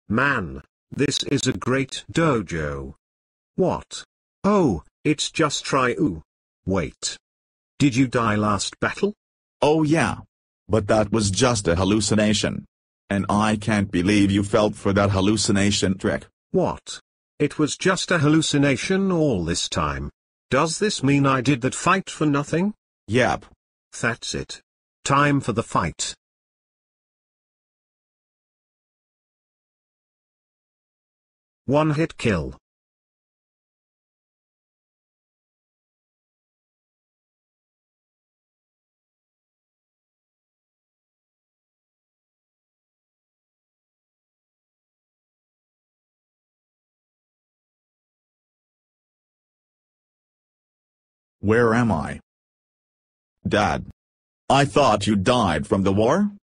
Man, this is a great dojo. What? Oh, it's just Ryu. Wait. Did you die last battle? Oh yeah. But that was just a hallucination. And I can't believe you fell for that hallucination trick. What? It was just a hallucination all this time. Does this mean I did that fight for nothing? Yep. That's it. Time for the fight. One hit kill. Where am I? Dad. I thought you died from the war?